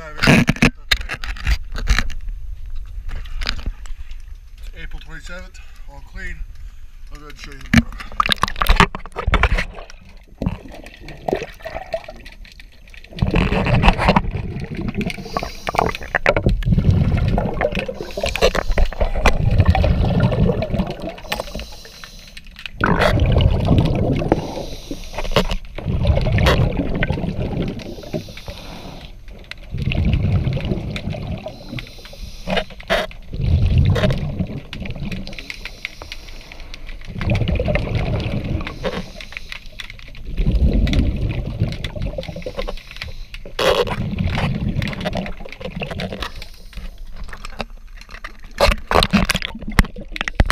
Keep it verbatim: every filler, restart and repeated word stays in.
over. April twenty-seventh, all clean. I'll go ahead and show you.